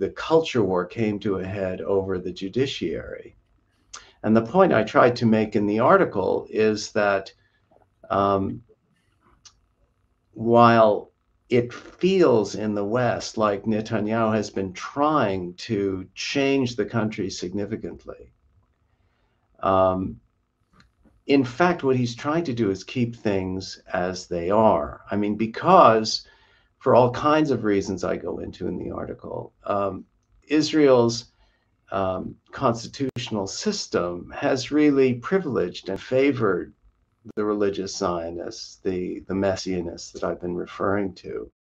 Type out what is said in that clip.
the culture war came to a head over the judiciary. And the point I tried to make in the article is that while it feels in the West like Netanyahu has been trying to change the country significantly, in fact, what he's trying to do is keep things as they are. I mean, because for all kinds of reasons I go into in the article, Israel's constitutional system has really privileged and favored the religious Zionists, the messianists that I've been referring to.